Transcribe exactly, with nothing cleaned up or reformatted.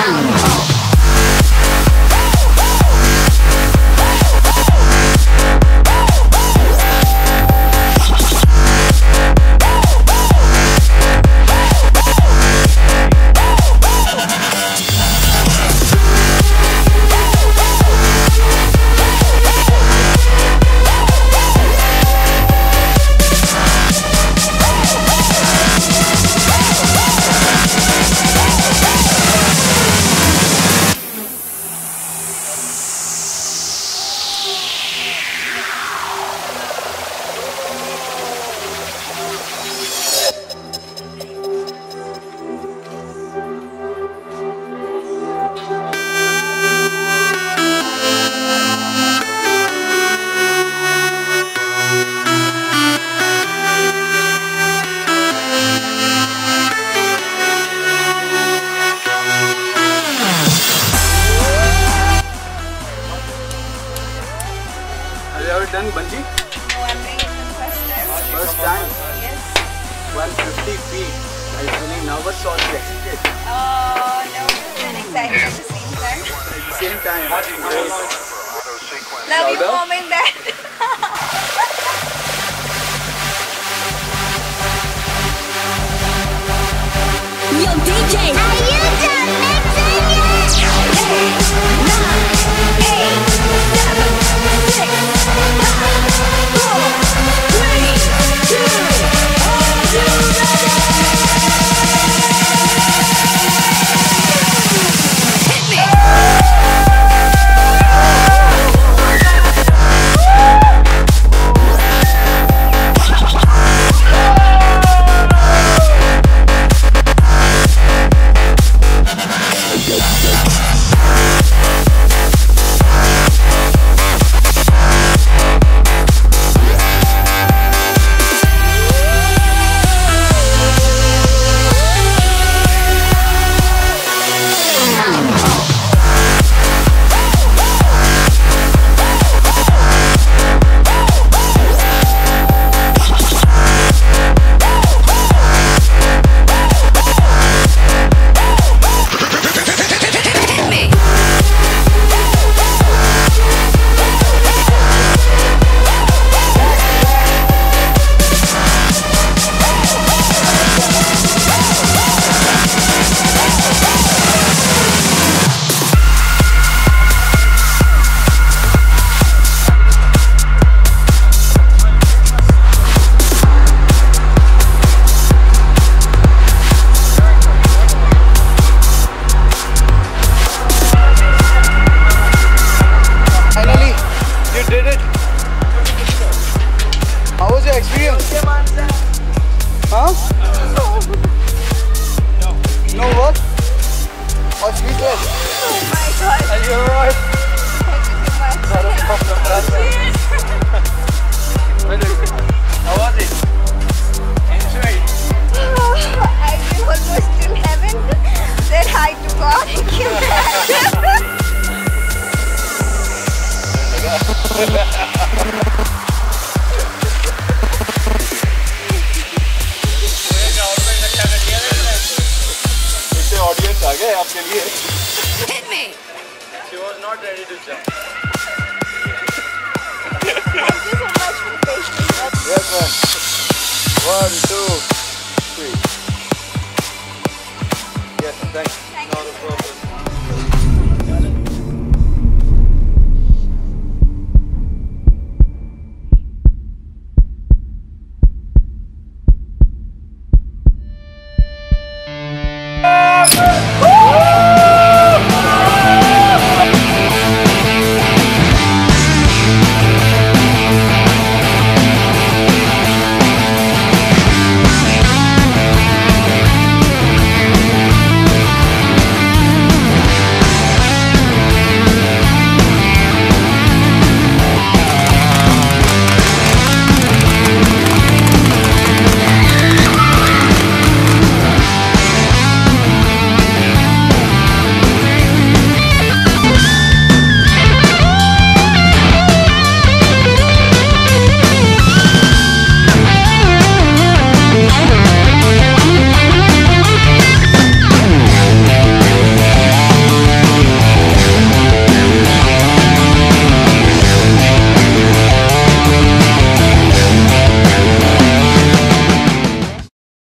Done bungee? No, I'm doing it for the first time. First time? Yes. one hundred fifty feet. Are you feeling nervous or excited? Oh, nervous and excited at the same time. At the same time. Great. Love you, Louder? mom and dad. Yo, D J, are you done mixing it? Eight, nine, eight, seven, six, five, four, three, two, are you ready? Hit me! Huh? No what? Or sleepless? Oh my god. Are you alright? Thank you so much. Not a problem, brother. How was it? Enjoy. I feel almost in heaven. Said hi to God. Thank you. Audience आ गए आपके लिए. Hit me! She was not ready to jump. Thank you so much for the patience. Yes, man. One, two, three. Yes, thanks.